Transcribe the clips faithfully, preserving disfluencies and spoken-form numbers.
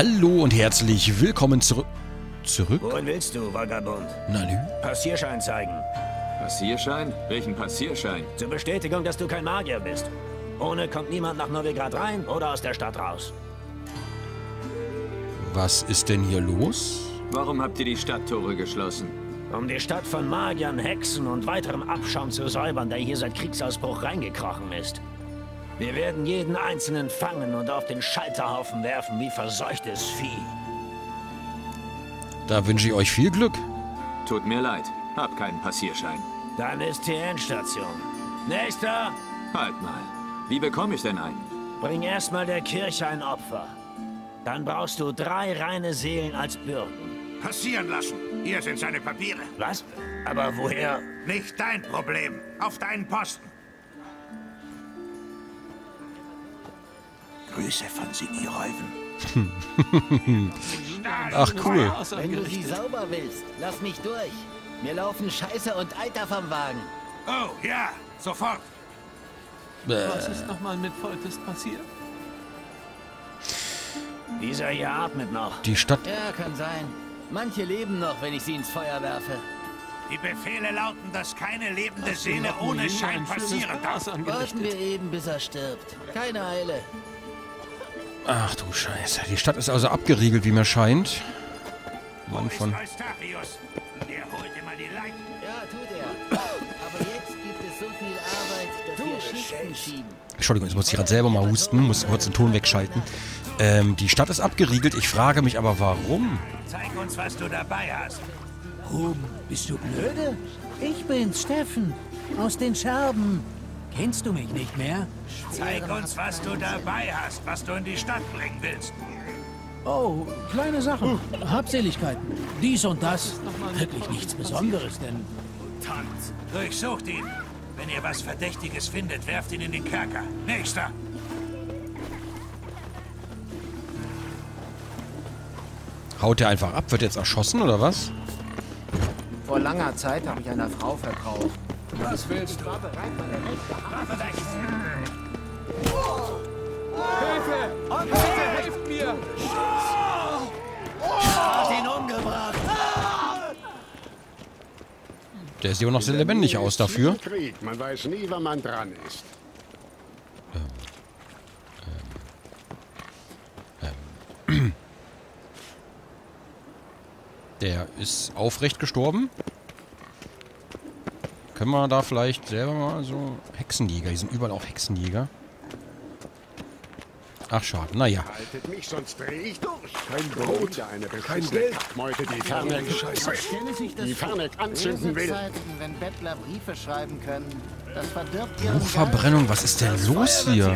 Hallo und herzlich willkommen zurück. Zurück? Wohin willst du, Vagabund? Na nü. Passierschein zeigen. Passierschein? Welchen Passierschein? Zur Bestätigung, dass du kein Magier bist. Ohne kommt niemand nach Novigrad rein oder aus der Stadt raus. Was ist denn hier los? Warum habt ihr die Stadttore geschlossen? Um die Stadt von Magiern, Hexen und weiterem Abschaum zu säubern, der hier seit Kriegsausbruch reingekrochen ist. Wir werden jeden Einzelnen fangen und auf den Scheiterhaufen werfen wie verseuchtes Vieh. Da wünsche ich euch viel Glück. Tut mir leid, hab keinen Passierschein. Dann ist die Endstation. Nächster! Halt mal. Wie bekomme ich denn einen? Bring erstmal der Kirche ein Opfer. Dann brauchst du drei reine Seelen als Bürden. Passieren lassen. Hier sind seine Papiere. Was? Aber woher? Nicht dein Problem. Auf deinen Posten. Grüße von Signy-Räuven. Ach cool. Wenn du sie sauber willst, lass mich durch. Mir laufen Scheiße und Eiter vom Wagen. Oh, ja, sofort. Was ist nochmal mit Voltest passiert? Dieser hier atmet noch. Die Stadt... Ja, kann sein. Manche leben noch, wenn ich sie ins Feuer werfe. Die Befehle lauten, dass keine lebende Seele ohne Schein passieren darf. Warten wir eben, bis er stirbt. Keine Eile. Ach du Scheiße. Die Stadt ist also abgeriegelt, wie mir scheint. Mann von... Eustachius? Der holt immer die Leichen. Ja, tut er. Aber jetzt gibt es so viel Arbeit, dass wir Schichten schieben. Entschuldigung, jetzt muss ich gerade selber mal husten. Muss kurz den Ton wegschalten. Ähm, die Stadt ist abgeriegelt. Ich frage mich aber, warum? Zeig uns, was du dabei hast. Ruhm, bist du blöde? Ich bin's, Steffen. Aus den Scherben. Kennst du mich nicht mehr? Zeig uns, was du dabei hast, was du in die Stadt bringen willst. Oh, kleine Sachen. Habseligkeiten. Dies und das. Wirklich nichts Besonderes, denn... Tanz. Durchsucht ihn. Wenn ihr was Verdächtiges findet, werft ihn in den Kerker. Nächster. Haut der einfach ab? Wird jetzt erschossen oder was? Vor langer Zeit habe ich einer Frau verkauft. Was willst du? Waffe weg. Hilfe! Bitte helft mir! Hat ihn umgebracht! Der sieht aber noch sehr lebendig aus dafür. Krieg. Man weiß nie, wann man dran ist. Der ist aufrecht gestorben. Können wir da vielleicht selber mal so... Hexenjäger, die sind überall auch Hexenjäger. Ach, schade. Naja. Haltet mich, sonst drehe ich durch. Kein Brot, eine kein Geld. Meute, die Ferne, die Ferne anzünden will. Zeiten, wenn Bettler Briefe schreiben können, das verdirbt ihren Buchverbrennung, was ist denn los hier?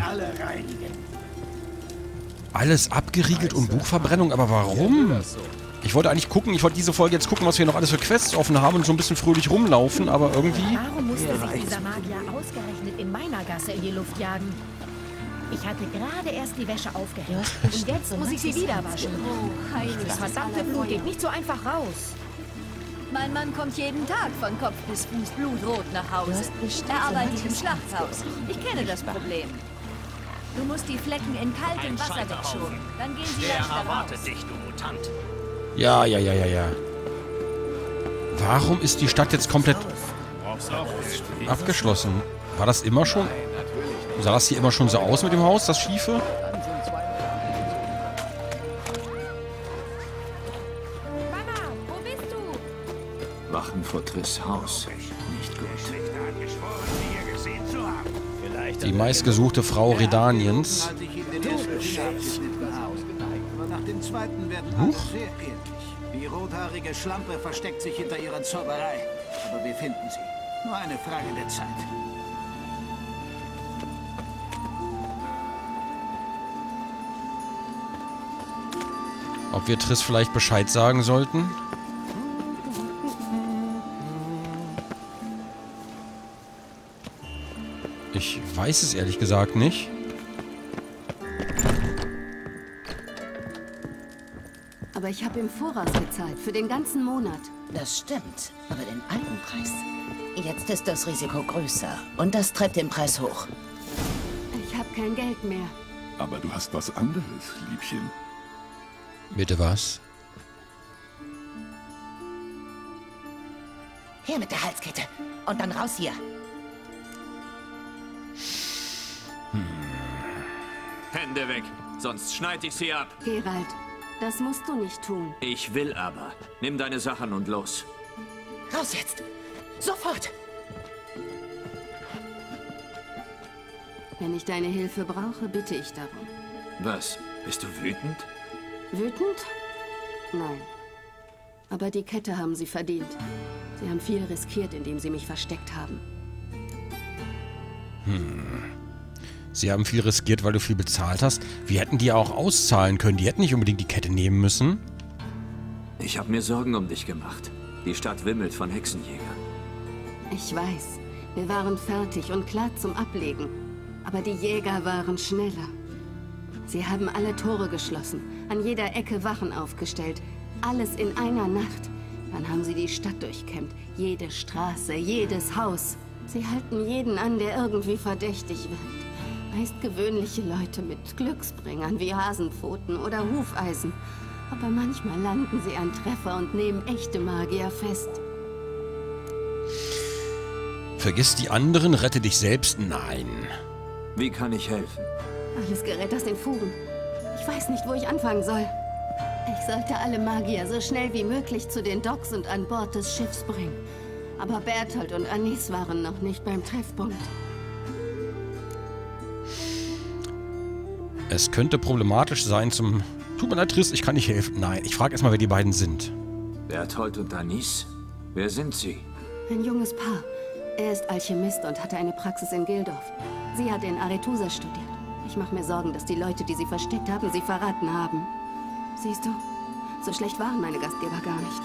Alles abgeriegelt und Buchverbrennung, aber warum? Ich wollte eigentlich gucken, ich wollte diese Folge jetzt gucken, was wir noch alles für Quests offen haben und so ein bisschen fröhlich rumlaufen, aber irgendwie... Warum musste sich dieser Magier ausgerechnet in meiner Gasse in die Luft jagen? Ich hatte gerade erst die Wäsche aufgehängt und jetzt muss ich sie wieder waschen. Das verdammte Blut geht nicht so einfach raus. Mein Mann kommt jeden Tag von Kopf bis Fuß blutrot nach Hause. Er arbeitet im Schlachthaus. Ich kenne das Problem. Du musst die Flecken in kaltem Wasser wegschoben. Dann gehen sie leichter raus. Erwartet dich, du Mutant. Ja, ja, ja, ja, ja. Warum ist die Stadt jetzt komplett abgeschlossen? War das immer schon? Sah das hier immer schon so aus mit dem Haus, das Schiefe? Mama, wo bist du? Wachen vor Triss Haus. Nicht gut. Die meistgesuchte Frau Redaniens. Huch. Die rothaarige Schlampe versteckt sich hinter ihrer Zauberei. Aber wir finden sie. Nur eine Frage der Zeit. Ob wir Triss vielleicht Bescheid sagen sollten? Ich weiß es ehrlich gesagt nicht. Aber ich habe im Voraus gezahlt, für den ganzen Monat. Das stimmt. Aber den alten Preis. Jetzt ist das Risiko größer. Und das treibt den Preis hoch. Ich habe kein Geld mehr. Aber du hast was anderes, Liebchen. Bitte was? Her mit der Halskette. Und dann raus hier. Hände weg, sonst schneide ich sie ab. Geralt, das musst du nicht tun. Ich will aber. Nimm deine Sachen und los. Raus jetzt. Sofort. Wenn ich deine Hilfe brauche, bitte ich darum. Was? Bist du wütend? Wütend? Nein. Aber die Kette haben sie verdient. Sie haben viel riskiert, indem sie mich versteckt haben. Hm. Sie haben viel riskiert, weil du viel bezahlt hast. Wir hätten die auch auszahlen können. Die hätten nicht unbedingt die Kette nehmen müssen. Ich habe mir Sorgen um dich gemacht. Die Stadt wimmelt von Hexenjägern. Ich weiß. Wir waren fertig und klar zum Ablegen. Aber die Jäger waren schneller. Sie haben alle Tore geschlossen, an jeder Ecke Wachen aufgestellt. Alles in einer Nacht. Dann haben sie die Stadt durchkämmt. Jede Straße, jedes Haus. Sie halten jeden an, der irgendwie verdächtig wirkt. Meist gewöhnliche Leute mit Glücksbringern wie Hasenpfoten oder Hufeisen. Aber manchmal landen sie an Treffer und nehmen echte Magier fest. Vergiss die anderen, rette dich selbst. Nein. Wie kann ich helfen? Alles gerät aus den Fugen. Ich weiß nicht, wo ich anfangen soll. Ich sollte alle Magier so schnell wie möglich zu den Docks und an Bord des Schiffs bringen. Aber Berthold und Anis waren noch nicht beim Treffpunkt. Es könnte problematisch sein zum... Tut mir leid, Triss, ich kann nicht helfen. Nein, ich frage erstmal, wer die beiden sind. Berthold und Anis? Wer sind sie? Ein junges Paar. Er ist Alchemist und hatte eine Praxis in Gildorf. Sie hat in Arethusa studiert. Ich mache mir Sorgen, dass die Leute, die sie versteckt haben, sie verraten haben. Siehst du, so schlecht waren meine Gastgeber gar nicht.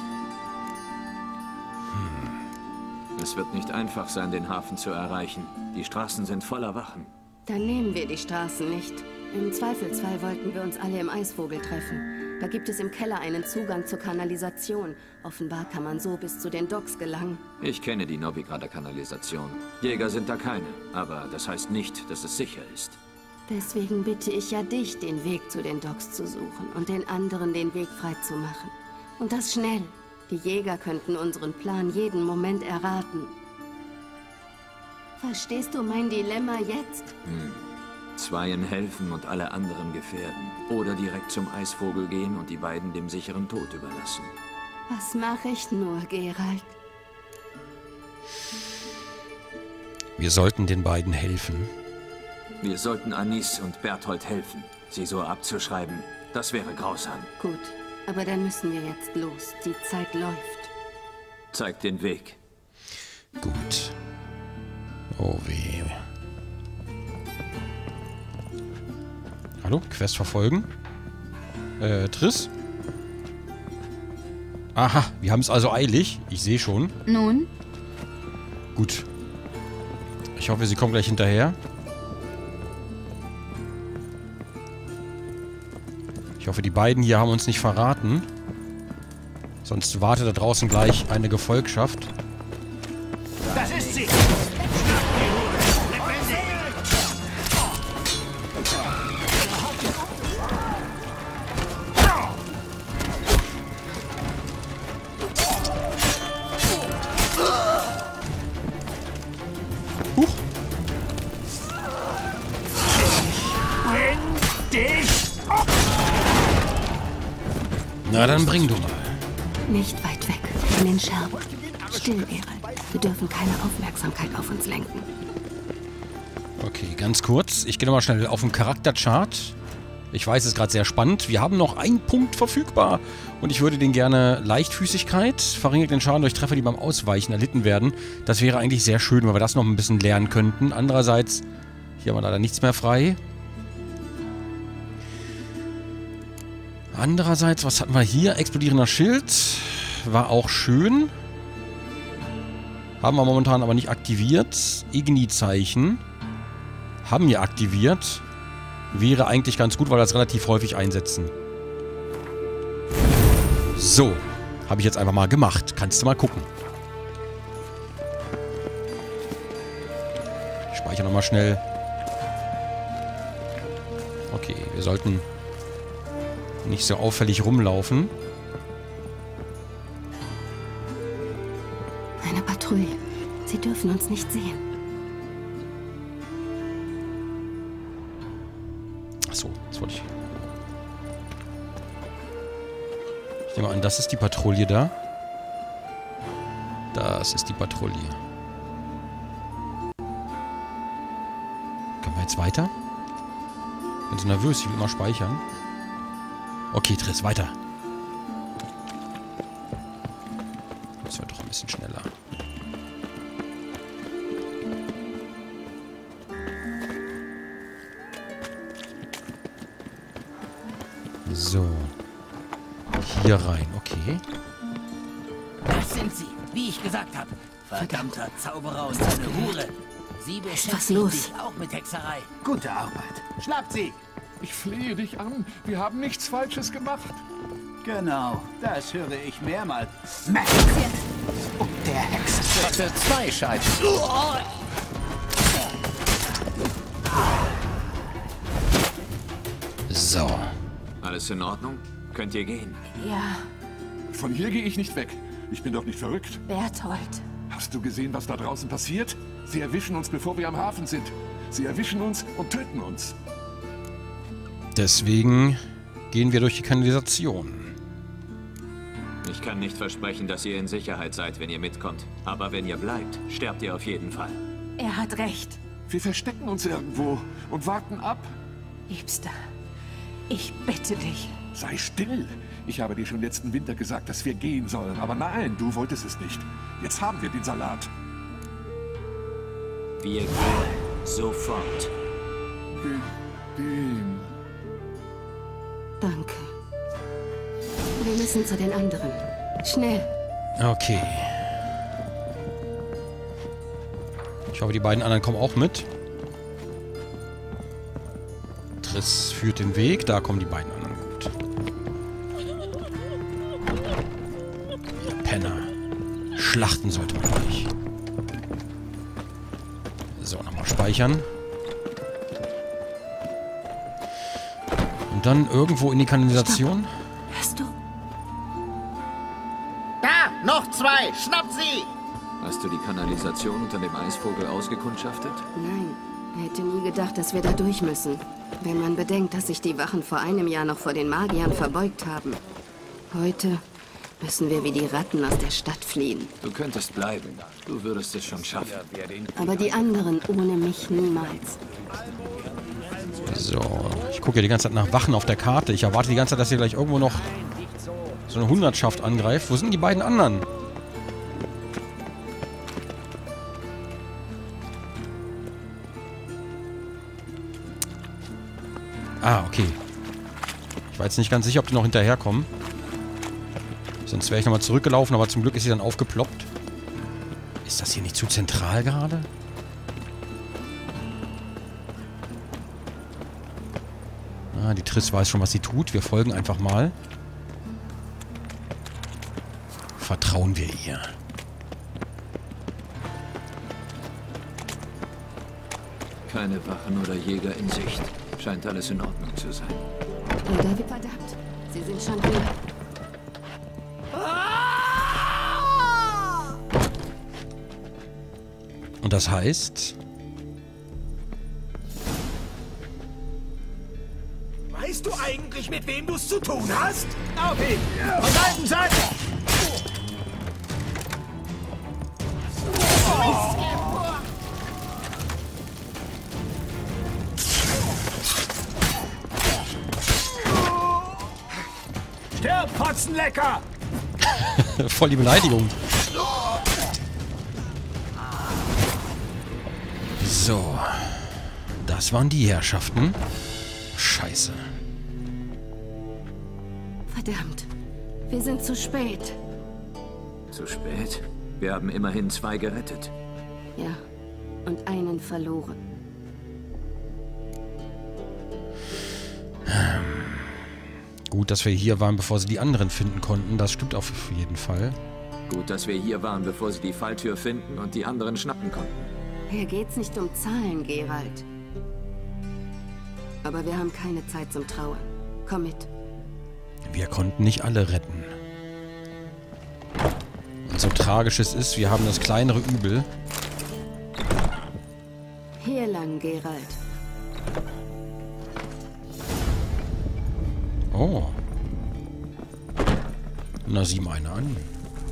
Hm. Es wird nicht einfach sein, den Hafen zu erreichen. Die Straßen sind voller Wachen. Dann nehmen wir die Straßen nicht. Im Zweifelsfall wollten wir uns alle im Eisvogel treffen. Da gibt es im Keller einen Zugang zur Kanalisation. Offenbar kann man so bis zu den Docks gelangen. Ich kenne die Novigrader Kanalisation. Jäger sind da keine, aber das heißt nicht, dass es sicher ist. Deswegen bitte ich ja dich, den Weg zu den Docks zu suchen und den anderen den Weg frei zu machen. Und das schnell. Die Jäger könnten unseren Plan jeden Moment erraten. Verstehst du mein Dilemma jetzt? Hm. Zweien helfen und alle anderen gefährden. Oder direkt zum Eisvogel gehen und die beiden dem sicheren Tod überlassen. Was mache ich nur, Geralt? Wir sollten den beiden helfen. Wir sollten Anis und Berthold helfen. Sie so abzuschreiben, das wäre grausam. Gut, aber dann müssen wir jetzt los. Die Zeit läuft. Zeig den Weg. Gut. Oh weh. Hallo? Quest verfolgen? Äh, Triss? Aha, wir haben es also eilig. Ich sehe schon. Nun? Gut. Ich hoffe, sie kommen gleich hinterher. Ich hoffe, die beiden hier haben uns nicht verraten. Sonst wartet da draußen gleich eine Gefolgschaft. Das ist sie! Huch! Na, dann bring du mal. Nicht weit weg, in den Scherben. Still, Geralt. Wir dürfen keine Aufmerksamkeit auf uns lenken. Okay, ganz kurz. Ich gehe nochmal schnell auf den Charakterchart. Ich weiß, es ist gerade sehr spannend. Wir haben noch einen Punkt verfügbar. Und ich würde den gerne Leichtfüßigkeit. Verringert den Schaden durch Treffer, die beim Ausweichen erlitten werden. Das wäre eigentlich sehr schön, wenn wir das noch ein bisschen lernen könnten. Andererseits, hier haben wir leider nichts mehr frei. Andererseits, was hatten wir hier? Explodierender Schild. War auch schön. Haben wir momentan aber nicht aktiviert. Igni-Zeichen. Haben wir aktiviert. Wäre eigentlich ganz gut, weil wir das relativ häufig einsetzen. So. Habe ich jetzt einfach mal gemacht. Kannst du mal gucken. Ich speichere nochmal schnell. Okay, wir sollten nicht so auffällig rumlaufen. Eine Patrouille. Sie dürfen uns nicht sehen. Achso, das wollte ich. Ich nehme an, das ist die Patrouille da. Das ist die Patrouille. Können wir jetzt weiter? Ich bin so nervös, ich will immer speichern. Okay, Triss, weiter. Das wird doch ein bisschen schneller. So. Hier rein, okay. Das sind sie, wie ich gesagt habe. Verdammter Zauberer und seine Hure. Sie beschäftigen sich auch mit Hexerei. Gute Arbeit. Schnappt sie! Ich flehe dich an. Wir haben nichts Falsches gemacht. Genau, das höre ich mehrmals. Max jetzt! Und der Hexenschritte zwei Scheiben. So. Alles in Ordnung? Könnt ihr gehen? Ja, Von hier gehe ich nicht weg. Ich bin doch nicht verrückt. Berthold. Hast du gesehen, was da draußen passiert? Sie erwischen uns, bevor wir am Hafen sind. Sie erwischen uns und töten uns. Deswegen gehen wir durch die Kanalisation. Ich kann nicht versprechen, dass ihr in Sicherheit seid, wenn ihr mitkommt. Aber wenn ihr bleibt, sterbt ihr auf jeden Fall. Er hat recht. Wir verstecken uns irgendwo und warten ab. Liebster, ich bitte dich. Sei still. Ich habe dir schon letzten Winter gesagt, dass wir gehen sollen. Aber nein, du wolltest es nicht. Jetzt haben wir den Salat. Wir gehen. Sofort. Ge gehen. Danke. Wir müssen zu den anderen. Schnell. Okay. Ich hoffe, die beiden anderen kommen auch mit. Triss führt den Weg. Da kommen die beiden anderen gut. Ihr Penner. Schlachten sollte man nicht. So, nochmal speichern. Und dann irgendwo in die Kanalisation. Hörst du? Da, noch zwei. Schnappt sie! Hast du die Kanalisation unter dem Eisvogel ausgekundschaftet? Nein. Er hätte nie gedacht, dass wir da durch müssen. Wenn man bedenkt, dass sich die Wachen vor einem Jahr noch vor den Magiern verbeugt haben. Heute müssen wir wie die Ratten aus der Stadt fliehen. Du könntest bleiben. Du würdest es schon schaffen. Aber die anderen ohne mich niemals. So, ich gucke ja die ganze Zeit nach Wachen auf der Karte. Ich erwarte die ganze Zeit, dass hier gleich irgendwo noch so eine Hundertschaft angreift. Wo sind die beiden anderen? Ah, okay. Ich war jetzt nicht ganz sicher, ob die noch hinterherkommen. Sonst wäre ich nochmal zurückgelaufen, aber zum Glück ist sie dann aufgeploppt. Ist das hier nicht zu zentral gerade? Ah, die Triss weiß schon, was sie tut. Wir folgen einfach mal. Vertrauen wir ihr. Keine Wachen oder Jäger in Sicht. Scheint alles in Ordnung zu sein. Oder wie verdammt. Sie sind schon hier. Und das heißt... Weißt du eigentlich, mit wem du es zu tun hast? Auf ihn! Von beiden Seiten! Stirb, Fotzenlecker! Voll die Beleidigung. So. Das waren die Herrschaften. Scheiße. Verdammt. Wir sind zu spät. Zu spät? Wir haben immerhin zwei gerettet. Ja. Und einen verloren. Gut, dass wir hier waren, bevor sie die anderen finden konnten. Das stimmt auf jeden Fall. Gut, dass wir hier waren, bevor sie die Falltür finden und die anderen schnappen konnten. Hier geht's nicht um Zahlen, Geralt. Aber wir haben keine Zeit zum Trauern. Komm mit. Wir konnten nicht alle retten. Und so tragisch es ist, wir haben das kleinere Übel. Hier lang, Geralt. Oh. Na, sieh mal eine an.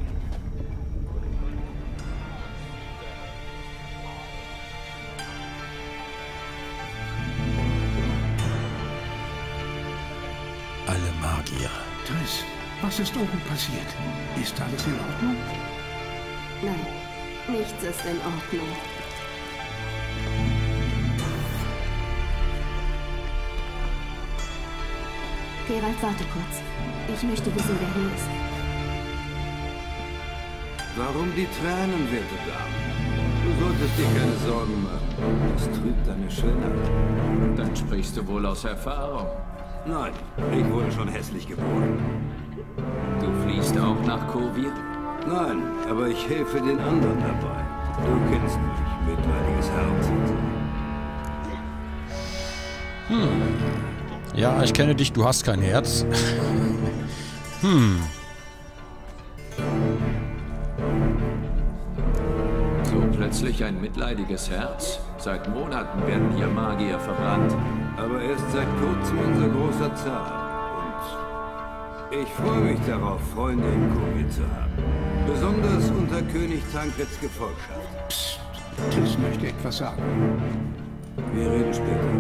Alle Magier. Triss, was ist oben passiert? Ist alles in Ordnung? Nein, nichts ist in Ordnung. Geralt, warte kurz. Ich möchte wissen, wer hier ist. Warum die Tränen, werte Dame? Du solltest dir keine Sorgen machen. Das trübt deine Schönheit. Dann sprichst du wohl aus Erfahrung. Nein, ich wurde schon hässlich geboren. Du fliehst auch nach Kovir? Nein, aber ich helfe den anderen dabei. Du kennst mich, mitleidiges Herz. Hm. Ja, ich kenne dich, du hast kein Herz. hm. So plötzlich ein mitleidiges Herz? Seit Monaten werden hier Magier verbrannt. Aber erst seit kurzem unser großer Zar. Und ich freue mich darauf, Freunde in Kovir zu haben. Besonders unter König Tankreds Gefolgschaft. Psst, Triss möchte etwas sagen. Wir reden später.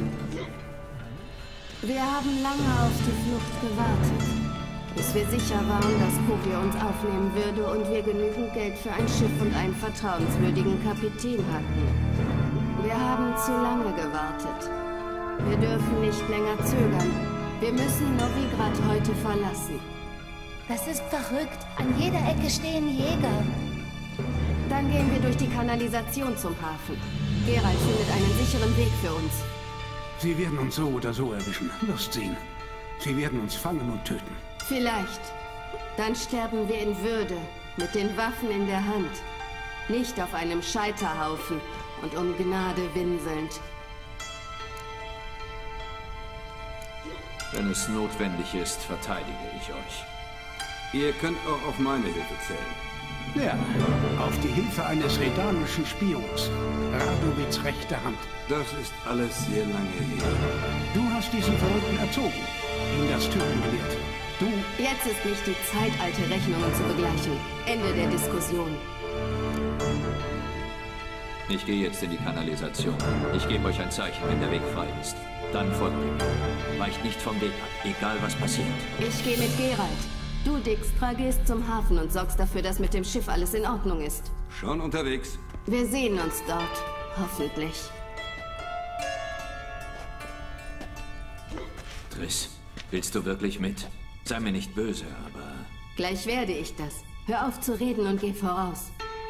Wir haben lange auf die Flucht gewartet, bis wir sicher waren, dass Kovir uns aufnehmen würde und wir genügend Geld für ein Schiff und einen vertrauenswürdigen Kapitän hatten. Wir haben zu lange gewartet. Wir dürfen nicht länger zögern. Wir müssen Novigrad heute verlassen. Das ist verrückt. An jeder Ecke stehen Jäger. Dann gehen wir durch die Kanalisation zum Hafen. Geralt findet einen sicheren Weg für uns. Sie werden uns so oder so erwischen. Lust sehen. Sie werden uns fangen und töten. Vielleicht. Dann sterben wir in Würde, mit den Waffen in der Hand. Nicht auf einem Scheiterhaufen und um Gnade winselnd. Wenn es notwendig ist, verteidige ich euch. Ihr könnt auch auf meine Hilfe zählen. Ja, auf die Hilfe eines redanischen Spions. Radovids rechte Hand. Das ist alles sehr lange her. Du hast diesen Verrückten erzogen, ihm das Töten gelehrt. Du... Jetzt ist nicht die Zeit, alte Rechnungen zu begleichen. Ende der Diskussion. Ich gehe jetzt in die Kanalisation. Ich gebe euch ein Zeichen, wenn der Weg frei ist. Dann folgt mir. Weicht nicht vom Weg ab, egal was passiert. Ich gehe mit Geralt. Du, Dijkstra, gehst zum Hafen und sorgst dafür, dass mit dem Schiff alles in Ordnung ist. Schon unterwegs. Wir sehen uns dort. Hoffentlich. Triss, willst du wirklich mit? Sei mir nicht böse, aber... Gleich werde ich das. Hör auf zu reden und geh voraus.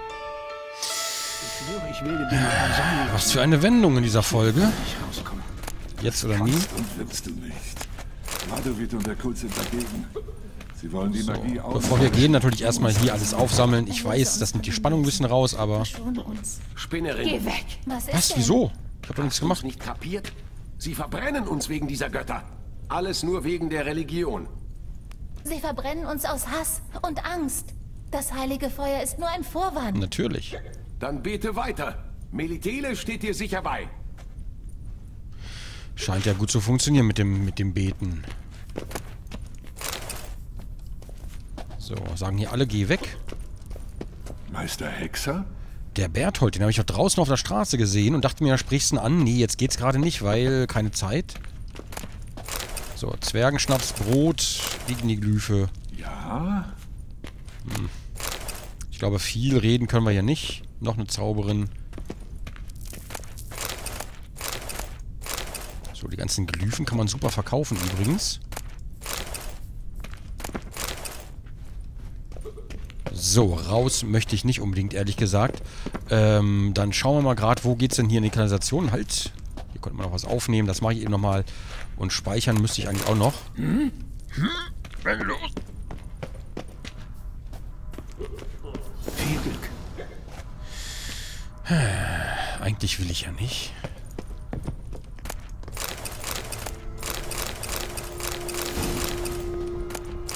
Ich schwöre, ich will dir mal sagen. Was für eine Wendung in dieser Folge. Jetzt oder nie? Und willst du nicht. Radovid und der Kult sind dagegen. Sie wollen die So, Magie auch. bevor wir gehen, natürlich erstmal hier alles aufsammeln. Ich weiß, das nimmt die Spannung ein bisschen raus, aber... Spinnerin. Geh weg. Was ist Was? denn? Wieso? Ich hab doch nichts gemacht. Nicht kapiert? Sie verbrennen uns wegen dieser Götter. Alles nur wegen der Religion. Sie verbrennen uns aus Hass und Angst. Das heilige Feuer ist nur ein Vorwand. Natürlich. Dann bete weiter. Melitele steht dir sicher bei. Scheint ja gut zu funktionieren mit dem, mit dem Beten. So, sagen hier alle, geh weg. Meister Hexer? Der Berthold, den habe ich doch draußen auf der Straße gesehen und dachte mir, sprichst du ihn an? Nee, jetzt geht's gerade nicht, weil keine Zeit. So, Zwergenschnaps, Brot, gegen die Glyphe. Ja? Hm. Ich glaube, viel reden können wir hier nicht. Noch eine Zauberin. So, die ganzen Glyphen kann man super verkaufen übrigens. So, raus möchte ich nicht unbedingt, ehrlich gesagt. Ähm, dann schauen wir mal gerade, wo geht's denn hier in die Kanalisation? Halt, hier konnte man noch was aufnehmen, das mache ich eben nochmal. Und speichern müsste ich eigentlich auch noch. Hm? Hm? Wenn los. Viel Glück. Eigentlich will ich ja nicht.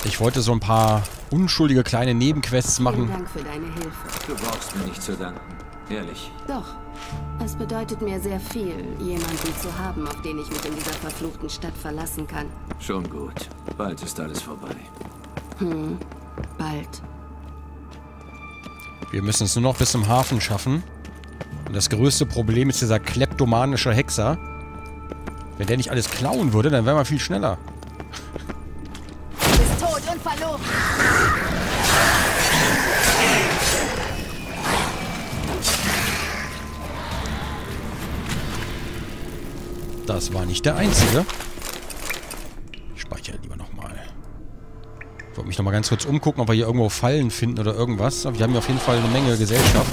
Ich wollte so ein paar unschuldige kleine Nebenquests machen. Vielen Dank für deine Hilfe. Du brauchst mir nicht zu danken. Ehrlich. Doch. Es bedeutet mir sehr viel, jemanden zu haben, auf den ich mich in dieser verfluchten Stadt verlassen kann. Schon gut. Bald ist alles vorbei. Hm, bald. Wir müssen es nur noch bis zum Hafen schaffen. Und das größte Problem ist dieser kleptomanische Hexer. Wenn der nicht alles klauen würde, dann wären wir viel schneller. Du bist tot und verloren. Das war nicht der einzige. Ich speichere lieber nochmal. Ich wollte mich nochmal ganz kurz umgucken, ob wir hier irgendwo Fallen finden oder irgendwas. Aber wir haben hier auf jeden Fall eine Menge Gesellschaft.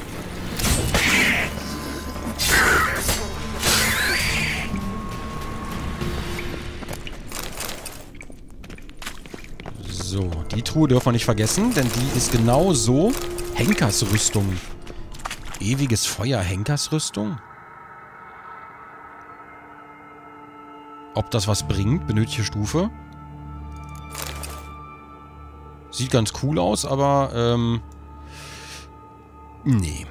So, die Truhe dürfen wir nicht vergessen, denn die ist genauso Henkersrüstung. Ewiges Feuer, Henkersrüstung? Ob das was bringt, benötigte Stufe. Sieht ganz cool aus, aber, ähm... nee.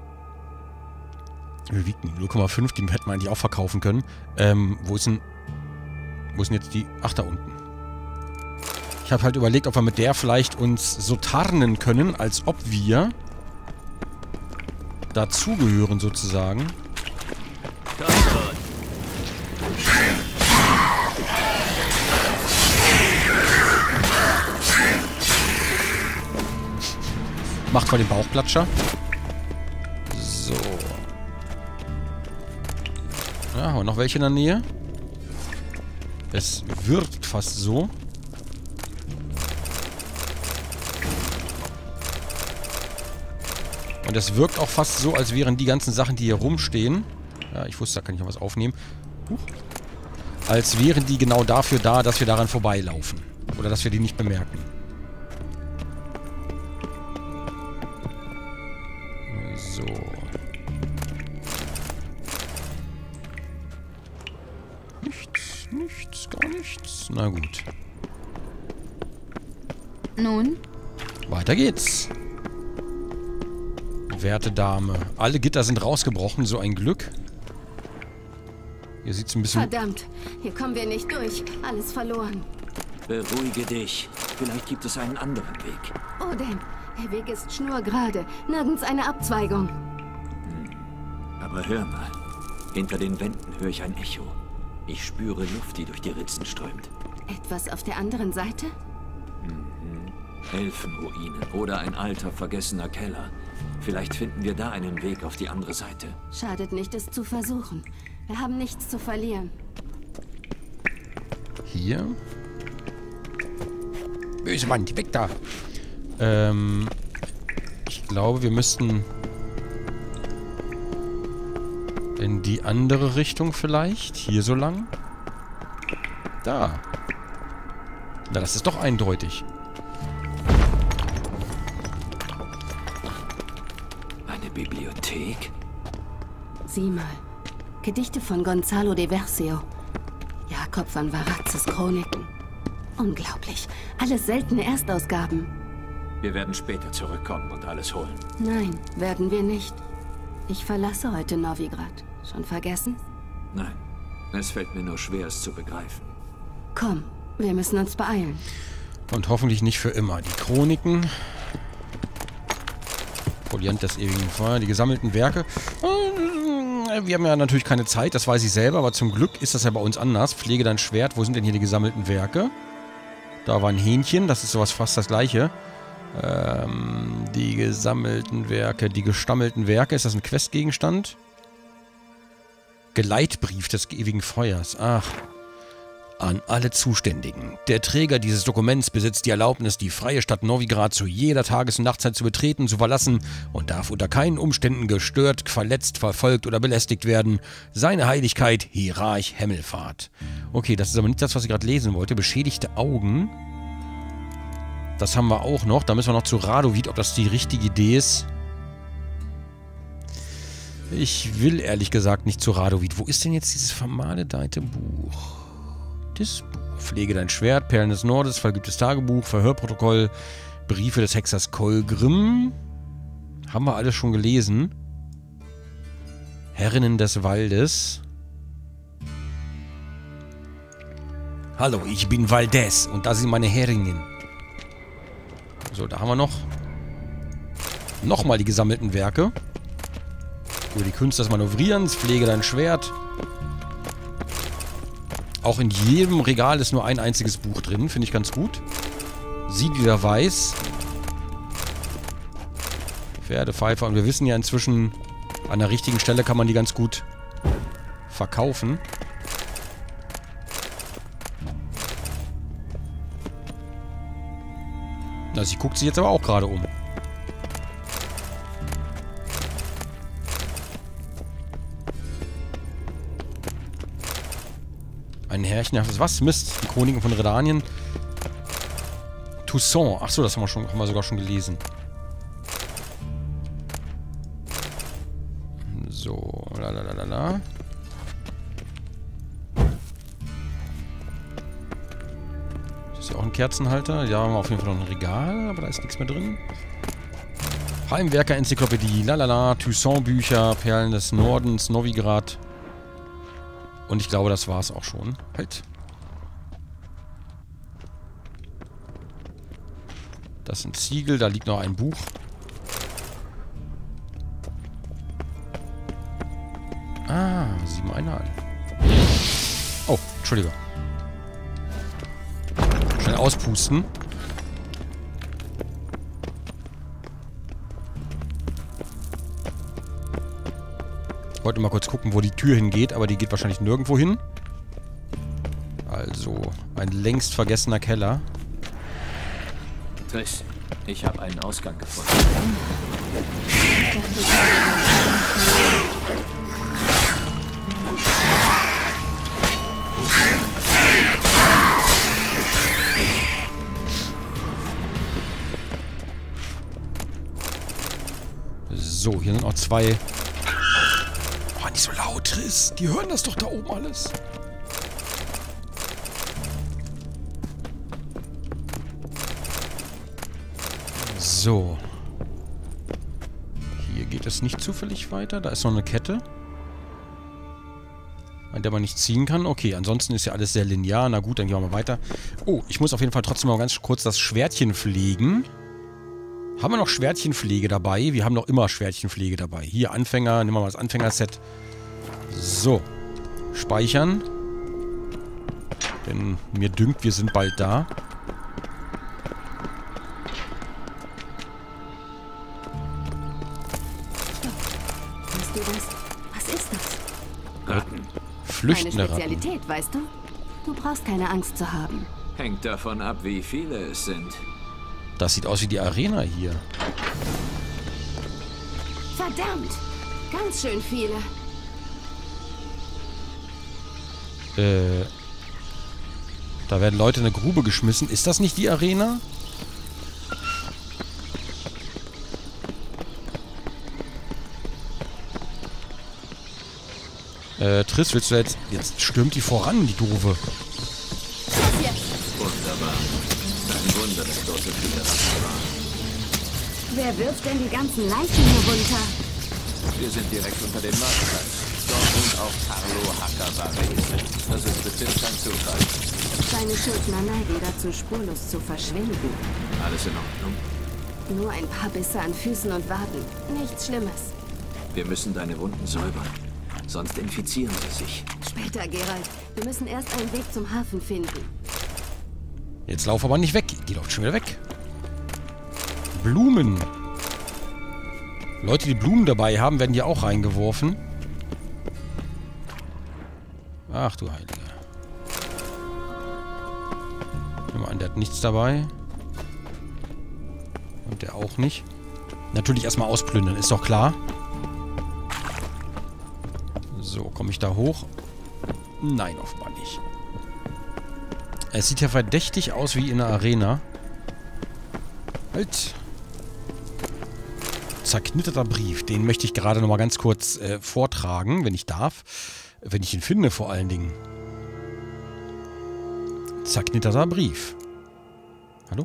Wir wiegen null Komma fünf, die hätten wir eigentlich auch verkaufen können. Ähm, wo ist denn... Wo ist denn jetzt die... Ach, da unten. Ich habe halt überlegt, ob wir mit der vielleicht uns so tarnen können, als ob wir dazugehören, sozusagen. Macht mal den Bauchplatscher. So. Ja, haben wir noch welche in der Nähe? Es wirkt fast so. Und es wirkt auch fast so, als wären die ganzen Sachen, die hier rumstehen... Ja, ich wusste, da kann ich noch was aufnehmen. Huch. Als wären die genau dafür da, dass wir daran vorbeilaufen. Oder dass wir die nicht bemerken. So. Nichts, nichts, gar nichts. Na gut. Nun? Weiter geht's. Werte Dame. Alle Gitter sind rausgebrochen, so ein Glück. Hier sieht's ein bisschen... Verdammt, hier kommen wir nicht durch. Alles verloren. Beruhige dich. Vielleicht gibt es einen anderen Weg. Oh, denn der Weg ist schnurgerade. Nirgends eine Abzweigung. Hm. Aber hör mal. Hinter den Wänden höre ich ein Echo. Ich spüre Luft, die durch die Ritzen strömt. Etwas auf der anderen Seite? Mhm. Elfenruinen oder ein alter, vergessener Keller. Vielleicht finden wir da einen Weg auf die andere Seite. Schadet nicht, es zu versuchen. Wir haben nichts zu verlieren. Hier. Böse Mann, die weg da. Ähm, ich glaube, wir müssten in die andere Richtung vielleicht. Hier so lang. Da. Na, das ist doch eindeutig. Eine Bibliothek? Sieh mal. Gedichte von Gonzalo de Versio. Jakob von Varazzes Chroniken. Unglaublich. Alles seltene Erstausgaben. Wir werden später zurückkommen und alles holen. Nein, werden wir nicht. Ich verlasse heute Novigrad. Schon vergessen? Nein. Es fällt mir nur schwer, es zu begreifen. Komm, wir müssen uns beeilen. Und hoffentlich nicht für immer. Die Chroniken. Foliant des ewigen Feuers. Die gesammelten Werke. Wir haben ja natürlich keine Zeit, das weiß ich selber, aber zum Glück ist das ja bei uns anders. Pflege dein Schwert. Wo sind denn hier die gesammelten Werke? Da war ein Hähnchen, das ist sowas fast das gleiche. Ähm, die gesammelten Werke, die gestammelten Werke. Ist das ein Questgegenstand? Geleitbrief des ewigen Feuers. Ach. An alle Zuständigen. Der Träger dieses Dokuments besitzt die Erlaubnis, die freie Stadt Novigrad zu jeder Tages- und Nachtzeit zu betreten, zu verlassen und darf unter keinen Umständen gestört, verletzt, verfolgt oder belästigt werden. Seine Heiligkeit, Hierarch Hemmelfahrt. Okay, das ist aber nicht das, was ich gerade lesen wollte. Beschädigte Augen. Das haben wir auch noch. Da müssen wir noch zu Radovid, ob das die richtige Idee ist. Ich will ehrlich gesagt nicht zu Radovid. Wo ist denn jetzt dieses vermaledeite Buch? Das Buch. Pflege dein Schwert, Perlen des Nordes, vergibtes Tagebuch, Verhörprotokoll, Briefe des Hexers Kolgrim. Haben wir alles schon gelesen. Herrinnen des Waldes. Hallo, ich bin Valdez und das sind meine Herrinnen. So, da haben wir noch nochmal die gesammelten Werke. Über die Künste des Manövrierens, Pflege dein Schwert. Auch in jedem Regal ist nur ein einziges Buch drin, finde ich ganz gut. Sieh der Weiß. Pferdepfeifer. Und wir wissen ja inzwischen, an der richtigen Stelle kann man die ganz gut verkaufen. Also, sie guckt sich jetzt aber auch gerade um. Ein Herrchenhaftes was? Mist. Die Chroniken von Redanien. Toussaint. Achso, das haben wir, schon, haben wir sogar schon gelesen. So. Lalalala. Das ist ja auch ein Kerzenhalter. Ja, haben wir auf jeden Fall noch ein Regal, aber da ist nichts mehr drin. Heimwerker-Enzyklopädie. Lalala. Toussaint-Bücher. Perlen des Nordens. Novigrad. Und ich glaube, das war es auch schon. Halt. Das sind Ziegel, da liegt noch ein Buch. Ah, sieben Einheiten. Oh, Entschuldigung. Schnell auspusten. Ich wollte mal kurz gucken, wo die Tür hingeht, aber die geht wahrscheinlich nirgendwo hin. Also, ein längst vergessener Keller. Triss, ich habe einen Ausgang gefunden. So, hier sind noch zwei... Oh, nicht so laut, Triss. Die hören das doch da oben alles. So. Hier geht es nicht zufällig weiter. Da ist noch eine Kette. An der man nicht ziehen kann. Okay, ansonsten ist ja alles sehr linear. Na gut, dann gehen wir mal weiter. Oh, ich muss auf jeden Fall trotzdem mal ganz kurz das Schwertchen pflegen. Haben wir noch Schwertchenpflege dabei? Wir haben noch immer Schwertchenpflege dabei. Hier, Anfänger. Nehmen wir mal das Anfängerset. So. Speichern. Denn mir dünkt, wir sind bald da. Weißt du das? Was ist das? Ratten. Flüchtende Meine Spezialität, weißt du? Du brauchst keine Angst zu haben. Hängt davon ab, wie viele es sind. Das sieht aus wie die Arena hier. Verdammt! Ganz schön viele. Äh. Da werden Leute in eine Grube geschmissen. Ist das nicht die Arena? Äh, Triss, willst du jetzt... Jetzt stürmt die voran, die Doofe. Wunderbar. Kein Wunder, dass dort so viele Ratten waren. Wer wirft denn die ganzen Leichen hier runter? Wir sind direkt unter dem Marktplatz. Dort wohnt auch Carlo Hackerbarese. Das ist bestimmt kein Zufall. Seine Schuldner neigen dazu, spurlos zu verschwinden. Alles in Ordnung? Nur ein paar Bisse an Füßen und Waden. Nichts Schlimmes. Wir müssen deine Wunden säubern. Sonst infizieren sie sich. Später, Geralt. Wir müssen erst einen Weg zum Hafen finden. Jetzt lauf aber nicht weg. Die läuft schon wieder weg. Blumen. Leute, die Blumen dabei haben, werden hier auch reingeworfen. Ach du Heilige. Nehmen wir an, der hat nichts dabei. Und der auch nicht. Natürlich erstmal ausplündern, ist doch klar. So, komme ich da hoch? Nein, offenbar nicht. Es sieht ja verdächtig aus wie in der Arena. Halt. Zerknitterter Brief. Den möchte ich gerade noch mal ganz kurz äh, vortragen, wenn ich darf. Wenn ich ihn finde, vor allen Dingen. zerknitterter Brief. Hallo?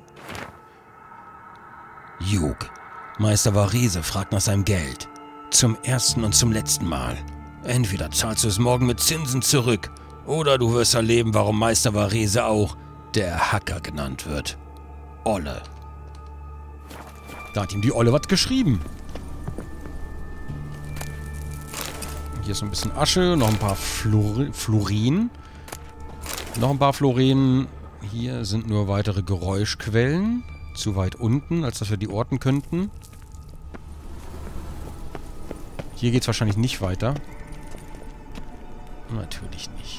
Juk, Meister Varese fragt nach seinem Geld. Zum ersten und zum letzten Mal. Entweder zahlst du es morgen mit Zinsen zurück, oder du wirst erleben, warum Meister Varese auch der Hacker genannt wird. Olle. Da hat ihm die Olle was geschrieben. Hier ist so ein bisschen Asche, noch ein paar Flor Florin. Noch ein paar Florin. Hier sind nur weitere Geräuschquellen. Zu weit unten, als dass wir die orten könnten. Hier geht es wahrscheinlich nicht weiter. Natürlich nicht.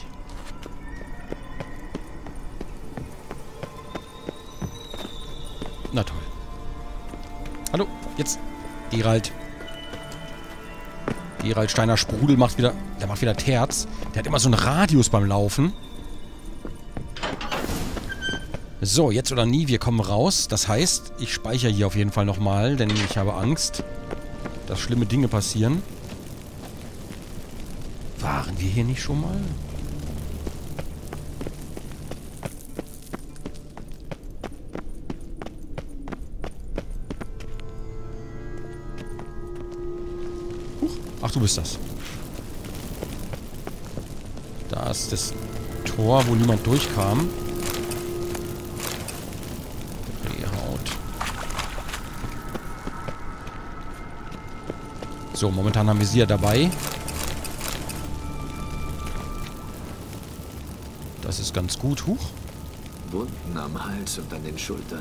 Na toll. Hallo, jetzt. Gerald. Gerald Steiner Sprudel macht wieder... Der macht wieder Terz. Der hat immer so einen Radius beim Laufen. So, jetzt oder nie, wir kommen raus. Das heißt, ich speichere hier auf jeden Fall nochmal, denn ich habe Angst, dass schlimme Dinge passieren. Waren wir hier nicht schon mal? Huch. Ach, du bist das. Da ist das Tor, wo niemand durchkam. So, momentan haben wir sie ja dabei. Das ist ganz gut. Huch. Wunden am Hals und an den Schultern.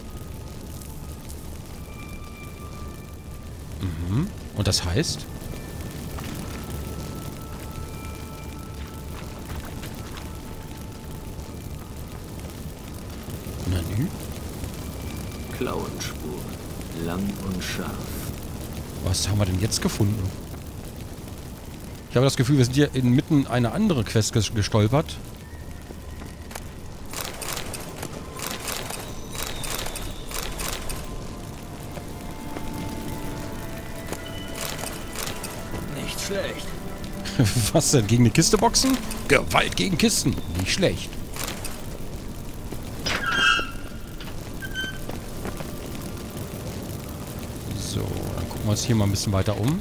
Mhm. Und das heißt? Menü? Klauenspuren. Lang und scharf. Was haben wir denn jetzt gefunden? Ich habe das Gefühl, wir sind hier inmitten einer anderen Quest gestolpert. Nicht schlecht. Was denn? Gegen eine Kiste boxen? Gewalt gegen Kisten. Nicht schlecht. So, dann gucken wir uns hier mal ein bisschen weiter um.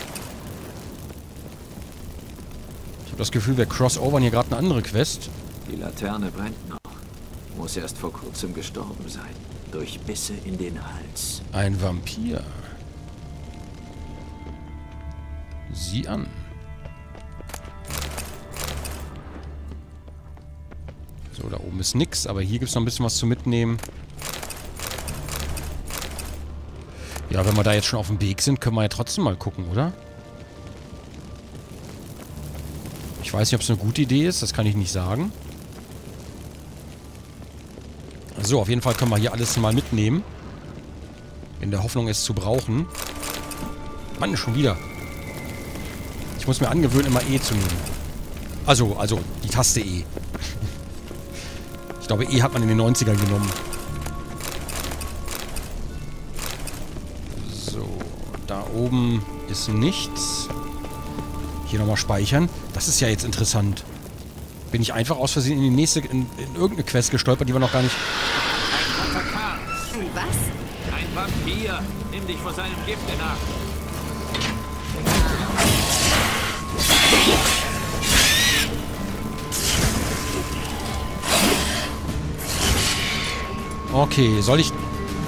Ich habe das Gefühl, wir crossovern hier gerade eine andere Quest. Die Laterne brennt noch. Muss erst vor kurzem gestorben sein. Durch Bisse in den Hals. Ein Vampir. Sieh an. So, da oben ist nix, aber hier gibt es noch ein bisschen was zu mitnehmen. Ja, wenn wir da jetzt schon auf dem Weg sind, können wir ja trotzdem mal gucken, oder? Ich weiß nicht, ob es eine gute Idee ist, das kann ich nicht sagen. So, auf jeden Fall können wir hier alles mal mitnehmen. In der Hoffnung, es zu brauchen. Mann, schon wieder. Ich muss mir angewöhnen, immer E zu nehmen. Also, also, die Taste E. Ich glaube, E hat man in den neunzigern genommen. So, da oben ist nichts. Hier nochmal speichern. Das ist ja jetzt interessant. Bin ich einfach aus Versehen in die nächste, in, in irgendeine Quest gestolpert, die wir noch gar nicht... Ein was? Ein Vampir. Nimm dich vor seinem Gift in Acht. Okay, soll ich...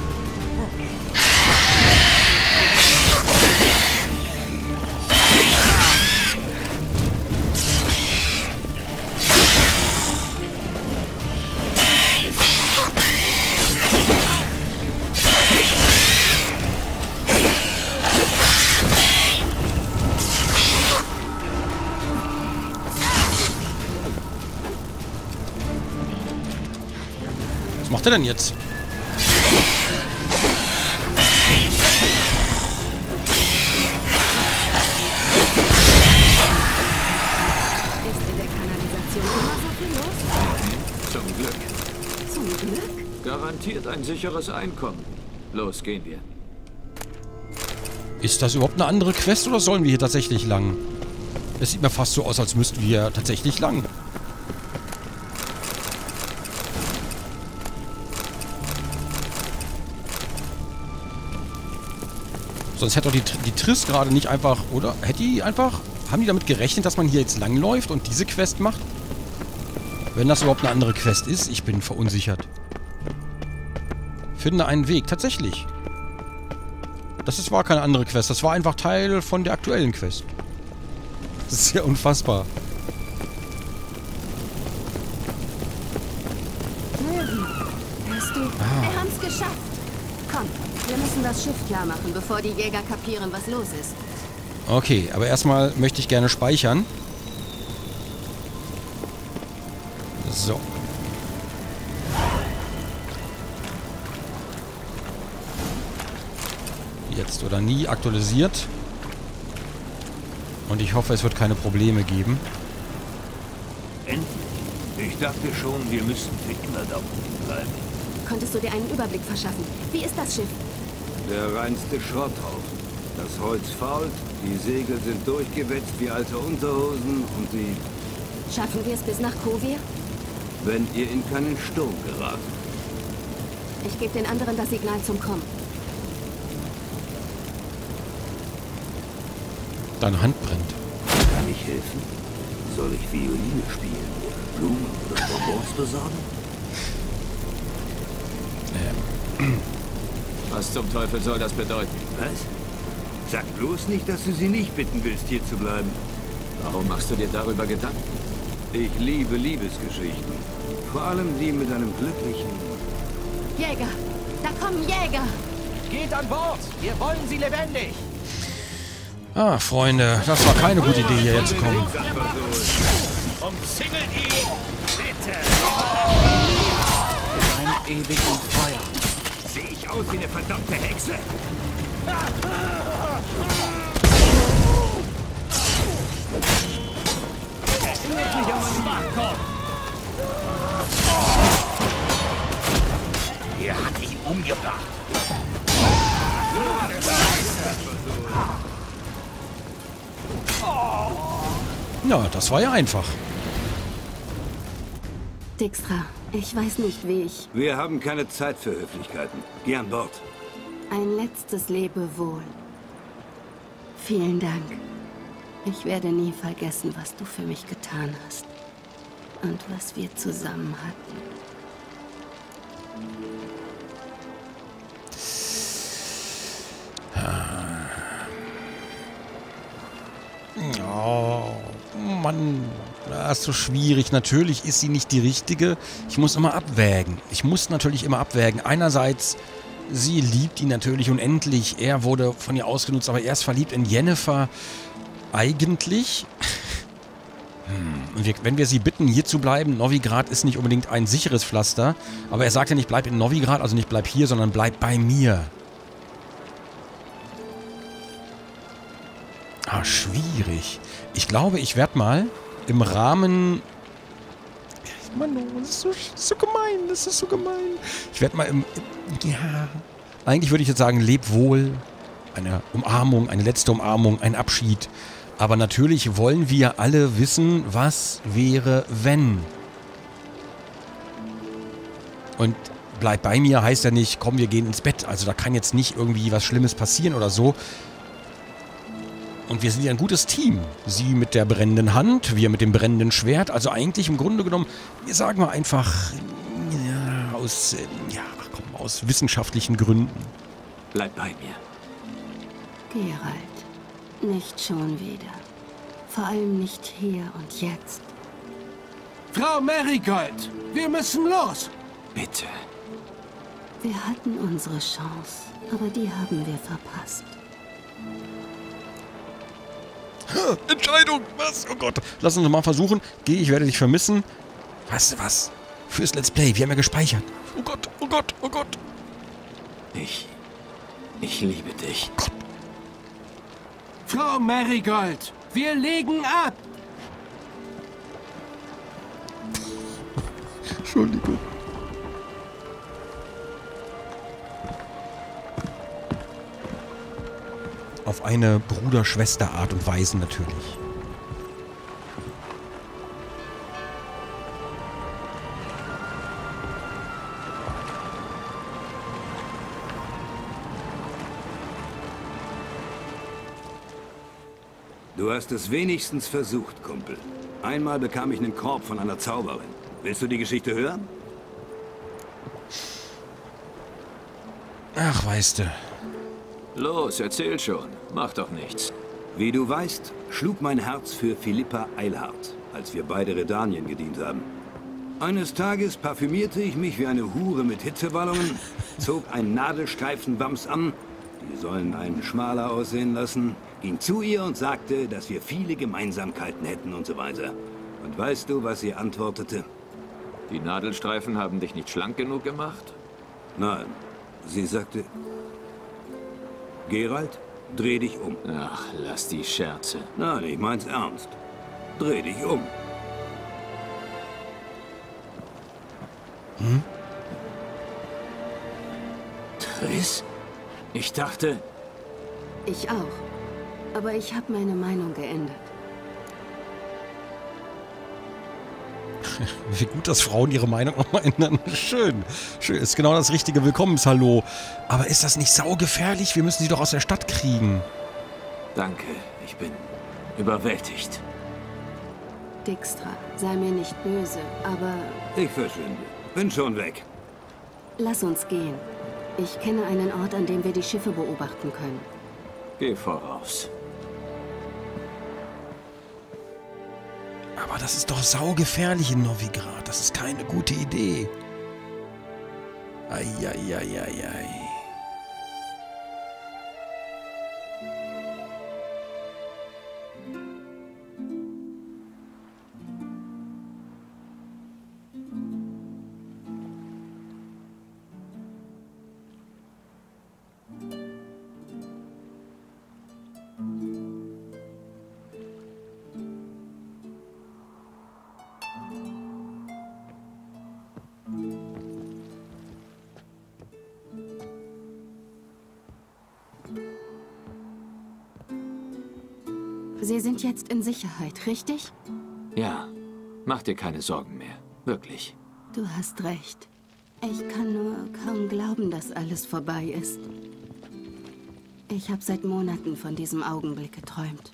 Was macht er denn jetzt? Zum Glück. Zum Glück? Garantiert ein sicheres Einkommen. Los, gehen wir. Ist das überhaupt eine andere Quest oder sollen wir hier tatsächlich lang? Es sieht mir fast so aus, als müssten wir tatsächlich lang. Sonst hätte doch die, die Triss gerade nicht einfach, oder? Hätte die einfach... Haben die damit gerechnet, dass man hier jetzt langläuft und diese Quest macht? Wenn das überhaupt eine andere Quest ist, ich bin verunsichert. Finde einen Weg, tatsächlich. Das ist, war keine andere Quest, das war einfach Teil von der aktuellen Quest. Das ist ja unfassbar. Hörst du? Ah. Wir haben's geschafft. Komm, wir müssen das Schiff klar machen, bevor die Jäger kapieren, was los ist. Okay, aber erstmal möchte ich gerne speichern. So. Jetzt oder nie aktualisiert. Und ich hoffe, es wird keine Probleme geben. Endlich. Ich dachte schon, wir müssten für immer da unten bleiben. Konntest du dir einen Überblick verschaffen? Wie ist das Schiff? Der reinste Schrotthaufen. Das Holz fault, die Segel sind durchgewetzt wie alte Unterhosen und die... Schaffen wir es bis nach Kovir? Wenn ihr in keinen Sturm geraten. Ich gebe den anderen das Signal zum Kommen. Deine Hand brennt. Kann ich helfen? Soll ich Violine spielen oder Blumen oder Bonbons besorgen? Ähm. Was zum Teufel soll das bedeuten? Was? Sag bloß nicht, dass du sie nicht bitten willst, hier zu bleiben. Warum machst du dir darüber Gedanken? Ich liebe Liebesgeschichten. Vor allem die mit einem glücklichen... Jäger! Da kommen Jäger! Geht an Bord! Wir wollen sie lebendig! Ah, Freunde, das war keine gute Idee, hierher zu kommen. Umzingelt ihn! Bitte! Ein ewigen Feuer. Sehe ich aus wie eine verdammte Hexe? Erinnert mich an meinen Marktkorb! Er hat ihn umgebracht! Ja, das war ja einfach. Dijkstra, ich weiß nicht, wie ich... Wir haben keine Zeit für Höflichkeiten. Geh an Bord. Ein letztes Lebewohl. Vielen Dank. Ich werde nie vergessen, was du für mich getan hast. Und was wir zusammen hatten. Oh, Mann, das ist so schwierig. Natürlich ist sie nicht die richtige. Ich muss immer abwägen. Ich muss natürlich immer abwägen. Einerseits, sie liebt ihn natürlich unendlich. Er wurde von ihr ausgenutzt, aber er ist verliebt in Yennefer. Eigentlich. Hm. Und wir, wenn wir sie bitten, hier zu bleiben, Novigrad ist nicht unbedingt ein sicheres Pflaster. Aber er sagt ja nicht, bleib in Novigrad, also nicht bleib hier, sondern bleib bei mir. Ah, schwierig. Ich glaube, ich werde mal im Rahmen... Mann, das ist so, so gemein, das ist so gemein. Ich werde mal im... Ja... Eigentlich würde ich jetzt sagen, leb wohl. Eine Umarmung, eine letzte Umarmung, ein Abschied. Aber natürlich wollen wir alle wissen, was wäre, wenn. Und bleib bei mir heißt ja nicht, komm, wir gehen ins Bett. Also da kann jetzt nicht irgendwie was Schlimmes passieren oder so. Und wir sind ja ein gutes Team. Sie mit der brennenden Hand, wir mit dem brennenden Schwert. Also eigentlich im Grunde genommen, wir sagen mal einfach, ja, aus, ja, komm, aus wissenschaftlichen Gründen. Bleib bei mir. Geralt, nicht schon wieder. Vor allem nicht hier und jetzt. Frau Marigold, wir müssen los. Bitte. Wir hatten unsere Chance, aber die haben wir verpasst. Entscheidung, was? Oh Gott. Lass uns mal versuchen. Geh, ich werde dich vermissen. Weißt du was? Fürs Let's Play, wir haben ja gespeichert. Oh Gott, oh Gott, oh Gott. Ich... Ich liebe dich. Gott. Frau Marigold, wir legen ab. Entschuldigung. Auf eine Bruder-Schwester-Art und Weise natürlich. Du hast es wenigstens versucht, Kumpel. Einmal bekam ich einen Korb von einer Zauberin. Willst du die Geschichte hören? Ach, weißt du. Los, erzähl schon. Mach doch nichts. Wie du weißt, schlug mein Herz für Philippa Eilhart, als wir beide Redanien gedient haben. Eines Tages parfümierte ich mich wie eine Hure mit Hitzeballungen, zog einen Nadelstreifenwams an, die sollen einen schmaler aussehen lassen, ging zu ihr und sagte, dass wir viele Gemeinsamkeiten hätten und so weiter. Und weißt du, was sie antwortete? Die Nadelstreifen haben dich nicht schlank genug gemacht? Nein, sie sagte, Geralt, dreh dich um. Ach, lass die Scherze. Nein, ich mein's ernst. Dreh dich um. Hm? Triss? Ich dachte... Ich auch. Aber ich habe meine Meinung geändert. Wie gut, dass Frauen ihre Meinung nochmal ändern. Schön. Schön. Ist genau das richtige Willkommenshallo. Aber ist das nicht saugefährlich? Wir müssen sie doch aus der Stadt kriegen. Danke. Ich bin überwältigt. Dijkstra, sei mir nicht böse, aber... Ich verschwinde. Bin schon weg. Lass uns gehen. Ich kenne einen Ort, an dem wir die Schiffe beobachten können. Geh voraus. Aber das ist doch saugefährlich in Novigrad. Das ist keine gute Idee. Eieieiei. Sie sind jetzt in Sicherheit, richtig? Ja, mach dir keine Sorgen mehr. Wirklich. Du hast recht. Ich kann nur kaum glauben, dass alles vorbei ist. Ich habe seit Monaten von diesem Augenblick geträumt.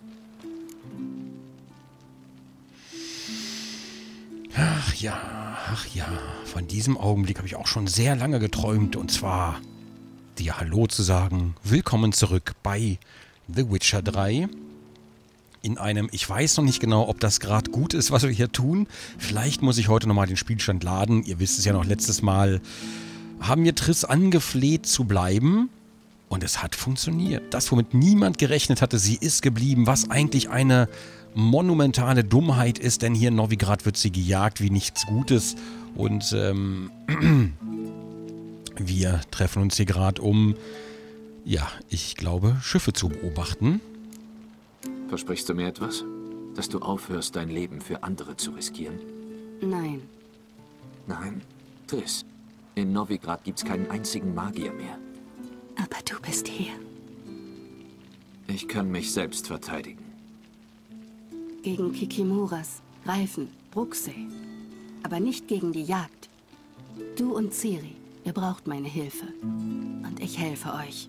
Ach ja, ach ja. Von diesem Augenblick habe ich auch schon sehr lange geträumt. Und zwar, dir Hallo zu sagen. Willkommen zurück bei The Witcher drei. In einem, ich weiß noch nicht genau, ob das gerade gut ist, was wir hier tun. Vielleicht muss ich heute nochmal den Spielstand laden. Ihr wisst es ja noch, letztes Mal haben wir Triss angefleht zu bleiben. Und es hat funktioniert. Das, womit niemand gerechnet hatte, sie ist geblieben. Was eigentlich eine monumentale Dummheit ist, denn hier in Novigrad wird sie gejagt wie nichts Gutes. Und ähm, wir treffen uns hier gerade um, ja, ich glaube, Schiffe zu beobachten. Versprichst du mir etwas? Dass du aufhörst, dein Leben für andere zu riskieren? Nein. Nein? Triss, in Novigrad gibt's keinen einzigen Magier mehr. Aber du bist hier. Ich kann mich selbst verteidigen. Gegen Kikimuras, Greifen, Bruxey. Aber nicht gegen die Jagd. Du und Ciri, ihr braucht meine Hilfe. Und ich helfe euch.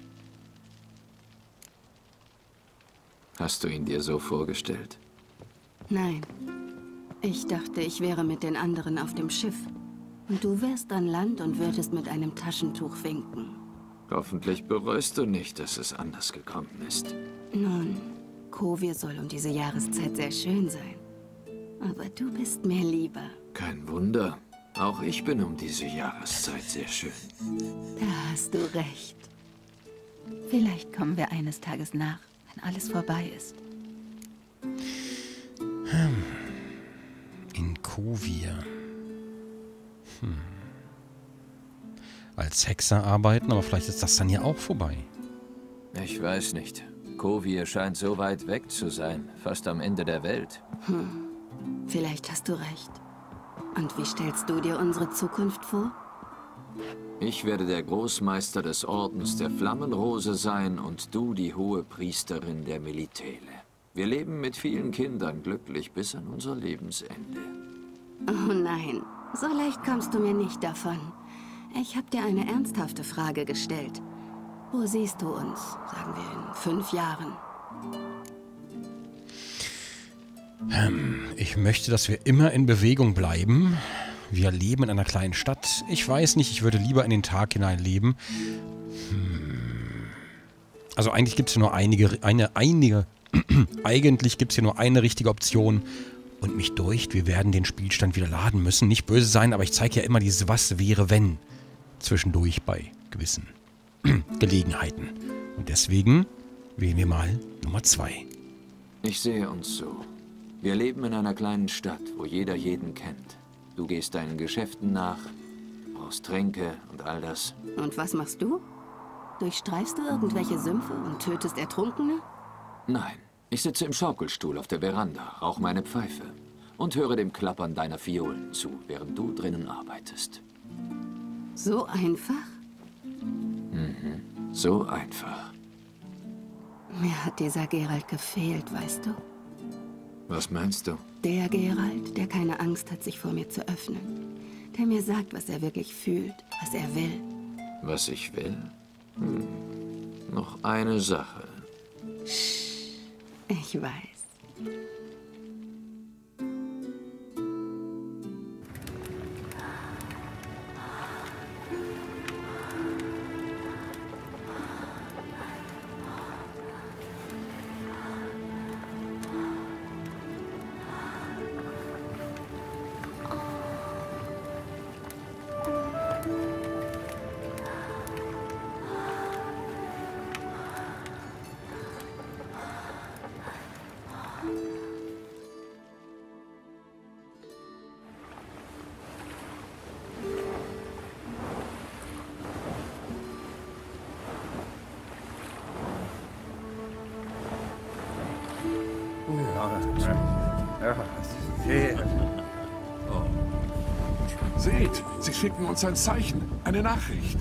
Hast du ihn dir so vorgestellt? Nein. Ich dachte, ich wäre mit den anderen auf dem Schiff. Und du wärst an Land und würdest mit einem Taschentuch winken. Hoffentlich bereust du nicht, dass es anders gekommen ist. Nun, Kovir soll um diese Jahreszeit sehr schön sein. Aber du bist mir lieber. Kein Wunder. Auch ich bin um diese Jahreszeit sehr schön. Da hast du recht. Vielleicht kommen wir eines Tages nach, wenn alles vorbei ist. Hm. In Kovir. Hm. Als Hexer arbeiten, aber vielleicht ist das dann ja auch vorbei. Ich weiß nicht. Kovir scheint so weit weg zu sein, fast am Ende der Welt. Hm. Vielleicht hast du recht. Und wie stellst du dir unsere Zukunft vor? Ich werde der Großmeister des Ordens der Flammenrose sein und du die hohe Priesterin der Melitele. Wir leben mit vielen Kindern glücklich bis an unser Lebensende. Oh nein, so leicht kommst du mir nicht davon. Ich habe dir eine ernsthafte Frage gestellt. Wo siehst du uns, sagen wir, in fünf Jahren? Ähm, ich möchte, dass wir immer in Bewegung bleiben. Wir leben in einer kleinen Stadt. Ich weiß nicht, ich würde lieber in den Tag hinein leben. Hm. Also eigentlich gibt es hier nur einige, eine, einige, eigentlich gibt es hier nur eine richtige Option. Und mich deucht, wir werden den Spielstand wieder laden müssen. Nicht böse sein, aber ich zeige ja immer dieses Was wäre wenn zwischendurch bei gewissen Gelegenheiten. Und deswegen wählen wir mal Nummer zwei. Ich sehe uns so. Wir leben in einer kleinen Stadt, wo jeder jeden kennt. Du gehst deinen Geschäften nach, brauchst Tränke und all das. Und was machst du? Durchstreifst du irgendwelche Sümpfe und tötest Ertrunkene? Nein. Ich sitze im Schaukelstuhl auf der Veranda, rauche meine Pfeife und höre dem Klappern deiner Violen zu, während du drinnen arbeitest. So einfach? Mhm, so einfach. Mir hat dieser Geralt gefehlt, weißt du? Was meinst du? Der Geralt, der keine Angst hat, sich vor mir zu öffnen. Der mir sagt, was er wirklich fühlt, was er will. Was ich will? Hm. Noch eine Sache. Ich weiß. Seht, sie schicken uns ein Zeichen, eine Nachricht.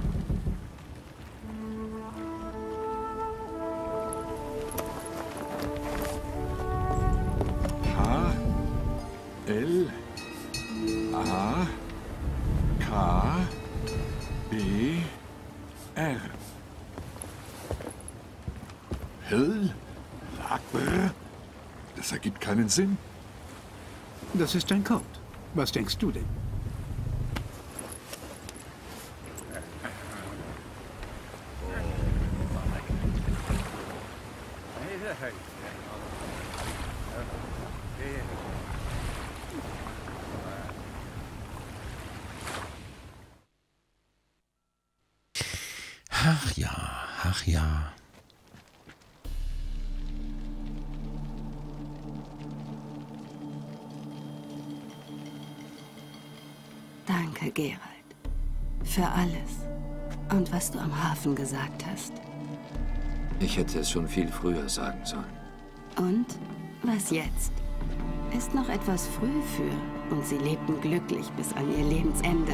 H L A K B R Hill Lakber? Das ergibt keinen Sinn. Das ist ein Code. Was denkst du denn? Ach ja, ach ja. Danke, Geralt. Für alles. Und was du am Hafen gesagt hast. Ich hätte es schon viel früher sagen sollen. Und? Was jetzt? Ist noch etwas früh für. Und sie lebten glücklich bis an ihr Lebensende.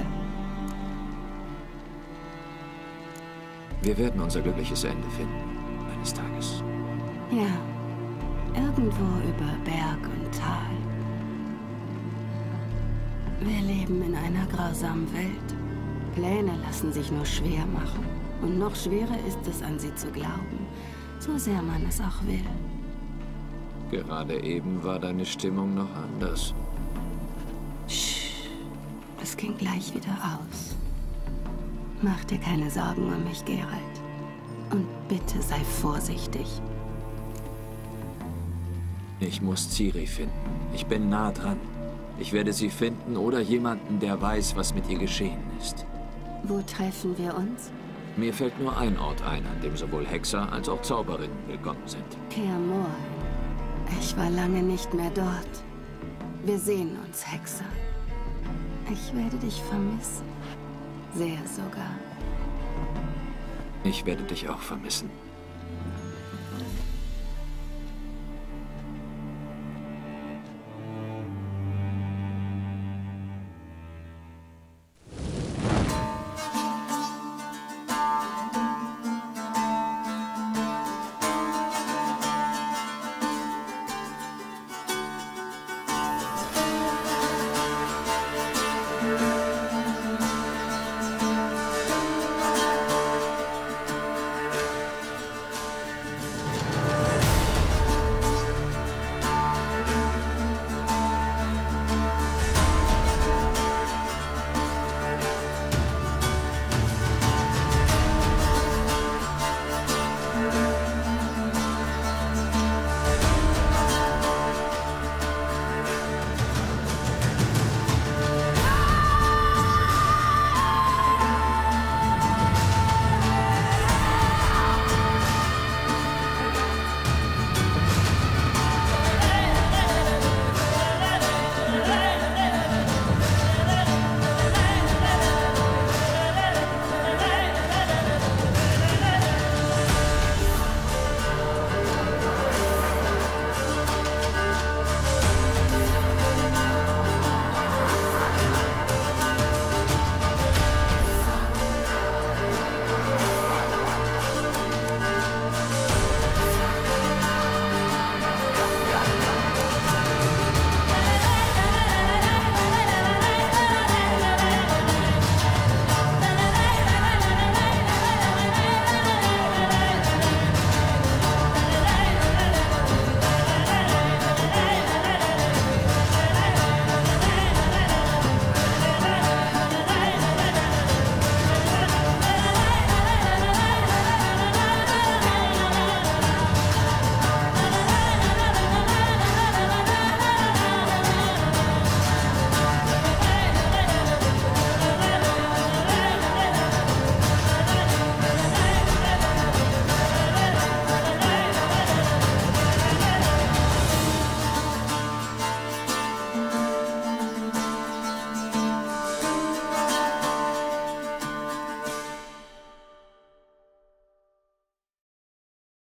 Wir werden unser glückliches Ende finden. Eines Tages. Ja. Irgendwo über Berg und Tal. Wir leben in einer grausamen Welt. Pläne lassen sich nur schwer machen. Und noch schwerer ist es, an sie zu glauben. So sehr man es auch will. Gerade eben war deine Stimmung noch anders. Sch, es ging gleich wieder aus. Mach dir keine Sorgen um mich, Geralt. Und bitte sei vorsichtig. Ich muss Ciri finden. Ich bin nah dran. Ich werde sie finden oder jemanden, der weiß, was mit ihr geschehen ist. Wo treffen wir uns? Mir fällt nur ein Ort ein, an dem sowohl Hexer als auch Zauberinnen willkommen sind. Kaer Morhen. Ich war lange nicht mehr dort. Wir sehen uns, Hexer. Ich werde dich vermissen. Sehr sogar. Ich werde dich auch vermissen.